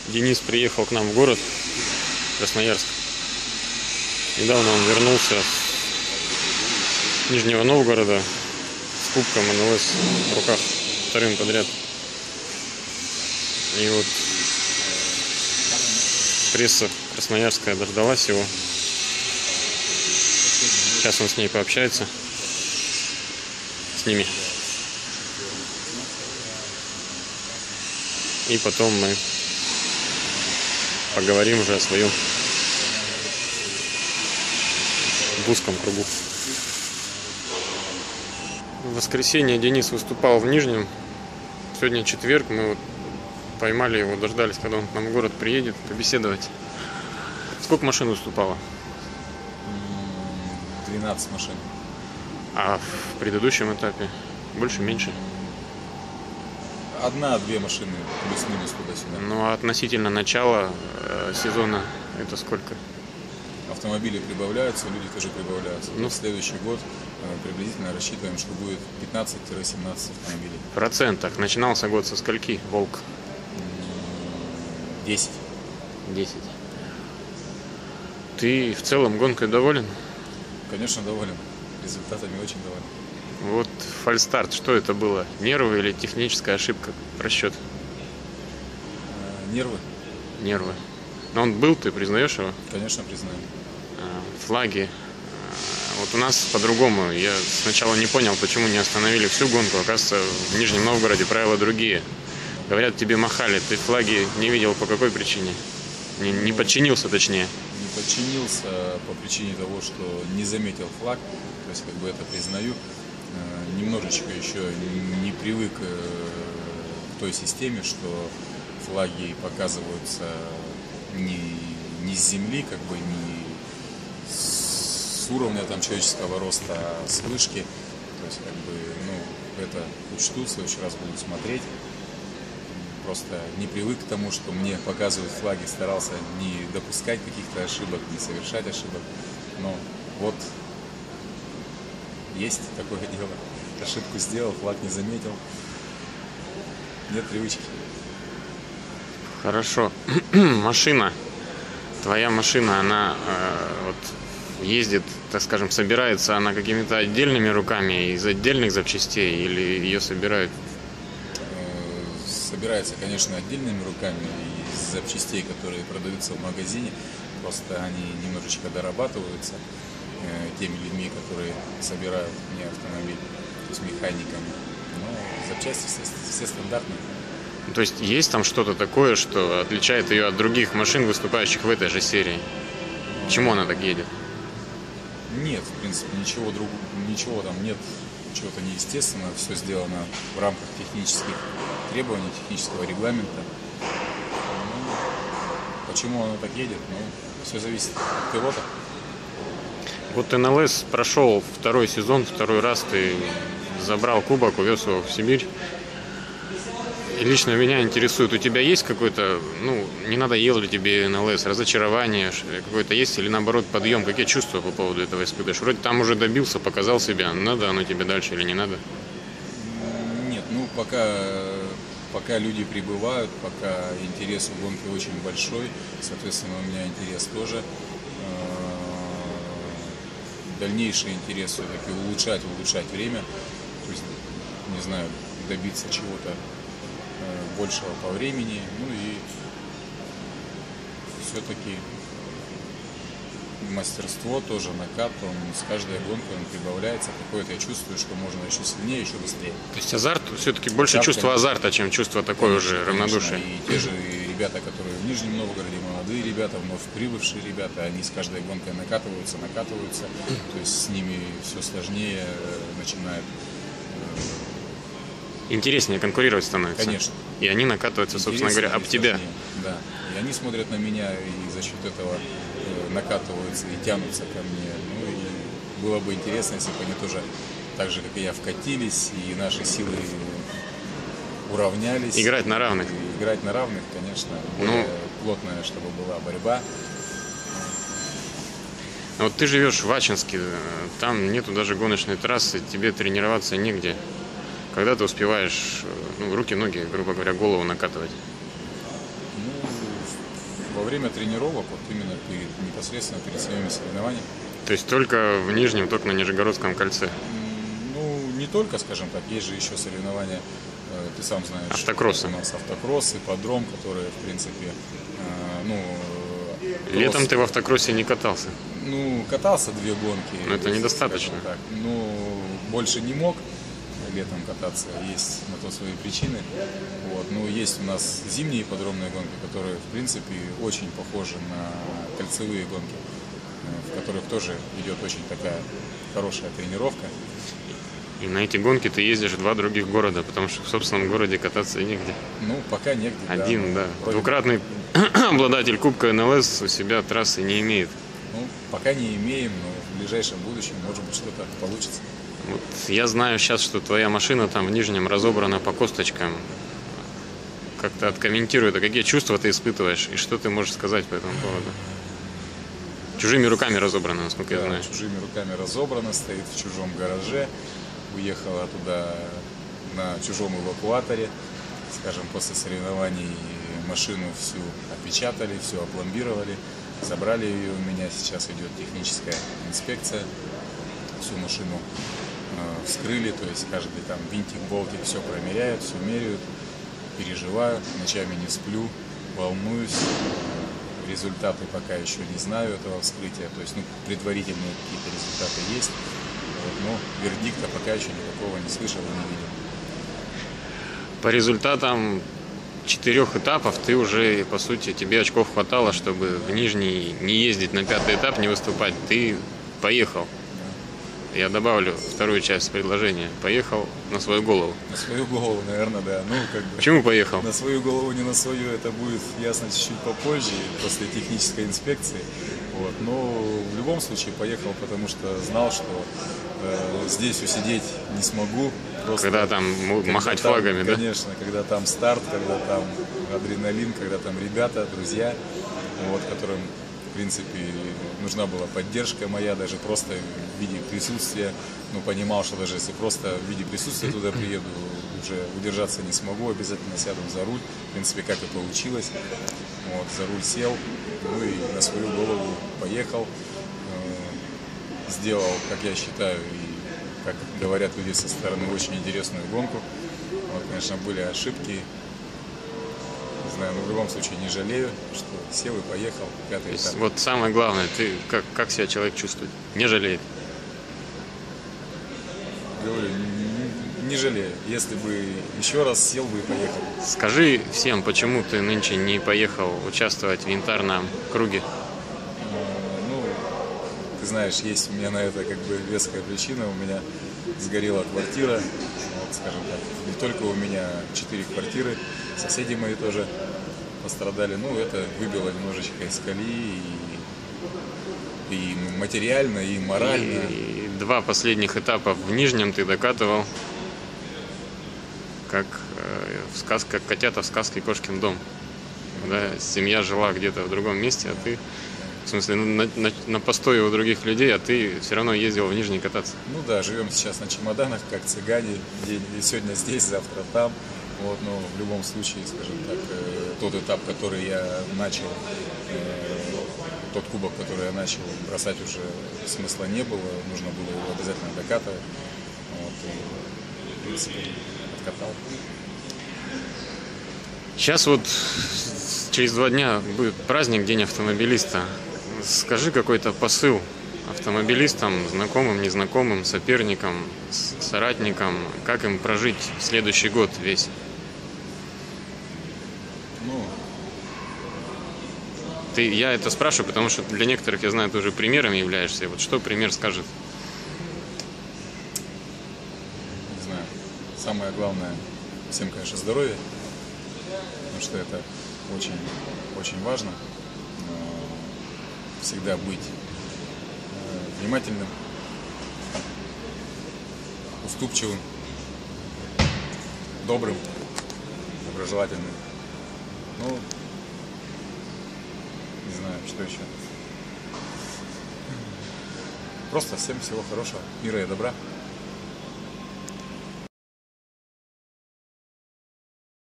Денис приехал к нам в город Красноярск. Недавно он вернулся с Нижнего Новгорода с кубком НЛС в руках, вторым подряд. И вот пресса красноярская дождалась его. Сейчас он с ней пообщается, с ними. И потом мы поговорим уже о своем в узком кругу. В воскресенье Денис выступал в Нижнем. Сегодня четверг. Мы вот поймали его, дождались, когда он к нам в город приедет, побеседовать. Сколько машин выступало? 12 машин. А в предыдущем этапе больше, меньше? Одна-две машины, плюс-минус туда-сюда. Ну а относительно начала сезона это сколько? Автомобили прибавляются, люди тоже прибавляются. Ну, в следующий год приблизительно рассчитываем, что будет 15-17 автомобилей. В процентах. Начинался год со скольки, Волк? 10. 10. Ты в целом гонкой доволен? Конечно, доволен. Результатами очень доволен. Вот фальстарт, что это было? Нервы или техническая ошибка, просчет? Нервы? Нервы. Но он был, ты признаешь его? Конечно, признаю. Флаги. Вот у нас по-другому. Я сначала не понял, почему не остановили всю гонку. Оказывается, в Нижнем Новгороде правила другие. Говорят, тебе махали. Ты флаги не видел по какой причине? Не подчинился, точнее. Не подчинился по причине того, что не заметил флаг. То есть, как бы это признаю. Немножечко еще не привык к той системе, что флаги показываются не с земли, как бы не с уровня там человеческого роста, а с вышки. То есть, как бы, это учту, в следующий раз буду смотреть. Просто не привык к тому, что мне показывают флаги, старался не допускать каких-то ошибок, не совершать ошибок. Но вот есть такое дело. Ошибку сделал, флаг не заметил. Нет привычки. Хорошо. Машина. Твоя машина, она вот ездит, так скажем, собирается она какими-то отдельными руками из отдельных запчастей или ее собирают? Собирается, конечно, отдельными руками из запчастей, которые продаются в магазине. Просто они немножечко дорабатываются теми людьми, которые собирают мне автомобиль, то есть механиками. Но запчасти все стандартные. То есть есть там что-то такое, что отличает ее от других машин, выступающих в этой же серии? Почему она так едет? Нет, в принципе, ничего там нет, чего-то неестественного. Все сделано в рамках технических требований, технического регламента. Почему она так едет? Все зависит от пилота. Вот НЛС прошел второй сезон, второй раз ты забрал кубок, увез его в Сибирь. И лично меня интересует, у тебя есть какой-то, не надоел ли тебе НЛС, разочарование какое-то есть или наоборот подъем? Какие чувства по поводу этого испытываешь? Вроде там уже добился, показал себя, надо оно тебе дальше или не надо? Нет, пока люди прибывают, пока интерес у гонки очень большой, соответственно, у меня интерес тоже. Дальнейший интерес все-таки улучшать время, то есть, не знаю, добиться чего-то большего по времени, и все-таки мастерство тоже накат, с каждой гонкой он прибавляется, какое-то я чувствую, что можно еще сильнее, еще быстрее. То есть азарт, все-таки больше чувство азарта, чем чувство такое уже равнодушие. И те же ребята, которые в Нижнем Новгороде, молодые ребята, вновь прибывшие ребята, они с каждой гонкой накатываются, то есть с ними все сложнее начинает. Интереснее конкурировать становится. Конечно. И они накатываются, собственно говоря, об тебя. Да. И они смотрят на меня и за счет этого накатываются и тянутся ко мне. И было бы интересно, если бы они тоже так же, как и я, вкатились, и наши силы уравнялись. Играть на равных. Играть на равных, конечно. Более плотная, чтобы была борьба. Вот ты живешь в Ачинске, там нету даже гоночной трассы, тебе тренироваться негде. Когда ты успеваешь руки, ноги, грубо говоря, голову накатывать? во время тренировок, вот именно непосредственно перед своими соревнованиями. То есть только в Нижнем, только на Нижегородском кольце? Ну, не только, скажем так, есть же еще соревнования, ты сам знаешь. Автокроссы. У нас автокросс, ипподром, которые, в принципе, Летом ты в автокроссе не катался? Ну, катался 2 гонки. Но это недостаточно. Так. Ну, больше не мог летом кататься, есть на то свои причины. Вот. Ну, есть у нас зимние ипподромные гонки, которые, в принципе, очень похожи на кольцевые гонки, в которых тоже идет очень такая хорошая тренировка. И на эти гонки ты ездишь в 2 других города, потому что в собственном городе кататься негде. Ну, пока негде. Один, да. Вроде... Двукратный обладатель Кубка НЛС у себя трассы не имеет. Ну, пока не имеем, но в ближайшем будущем, может быть, что-то получится. Вот я знаю сейчас, что твоя машина там в Нижнем разобрана по косточкам. Как-то откомментируй это. Какие чувства ты испытываешь и что ты можешь сказать по этому поводу? Чужими руками разобрана, насколько я знаю. Чужими руками разобрана, стоит в чужом гараже. Уехала туда на чужом эвакуаторе. Скажем, после соревнований машину всю опечатали, все опломбировали. Забрали ее у меня. Сейчас идет техническая инспекция. Всю машину вскрыли, то есть каждый там винтик, болтик, все промеряют, все меряют. Переживаю, ночами не сплю, волнуюсь. Результаты пока еще не знаю этого вскрытия. То есть, предварительные какие-то результаты есть. Вот, но вердикта пока еще никакого не слышал и не видел. По результатам 4 этапов ты уже, по сути, тебе очков хватало, чтобы в Нижний не ездить на 5-й этап, не выступать. Ты поехал. Я добавлю вторую часть предложения. Поехал на свою голову. На свою голову, наверное, да. Почему поехал? На свою голову, не на свою, это будет ясно чуть-чуть попозже, после технической инспекции. Вот. Но в любом случае поехал, потому что знал, что здесь усидеть не смогу. Просто, когда там махать там, флагами, да? Конечно, когда там старт, когда там адреналин, когда там ребята, друзья, вот, которым, в принципе, нужна была поддержка моя, даже просто в виде присутствия. Понимал, что даже если просто в виде присутствия туда приеду, уже удержаться не смогу, обязательно сяду за руль. В принципе, как и получилось. Вот, за руль сел, и на свою голову поехал. Сделал, как я считаю, и как говорят люди со стороны, очень интересную гонку. Вот, конечно, были ошибки. Не знаю, но в любом случае не жалею, что сел и поехал. 5-й этап. Вот самое главное, ты как себя человек чувствует? Не жалеет? Говорю, не жалею. Если бы еще раз сел бы и поехал. Скажи всем, почему ты нынче не поехал участвовать в янтарном круге? Ты знаешь, есть у меня на это веская причина. У меня сгорела квартира. Вот, скажем так, не только у меня 4 квартиры, соседи мои тоже пострадали. Это выбило немножечко из колеи и материально, и морально. И 2 последних этапа в Нижнем ты докатывал, как в сказке, как котята в сказке «Кошкин дом». Да, семья жила где-то в другом месте, а ты, в смысле, на постое у других людей, а ты все равно ездил в Нижний кататься. Живем сейчас на чемоданах, как цыгане, сегодня здесь, завтра там. Вот, но в любом случае, скажем так, тот этап, который я начал, тот кубок, который я начал, бросать уже смысла не было, нужно было его обязательно докатывать. Вот, и, в принципе, откатал. Сейчас через 2 дня будет праздник, День автомобилиста. Скажи какой-то посыл автомобилистам, знакомым, незнакомым, соперникам, соратникам, как им прожить следующий год весь? Я это спрашиваю, потому что для некоторых, я знаю, ты уже примером являешься. Вот что пример скажет? Не знаю. Самое главное, всем, конечно, здоровье, потому что это очень, очень важно. Всегда быть внимательным, уступчивым, добрым, доброжелательным. Не знаю, что еще. Просто всем всего хорошего, мира и добра.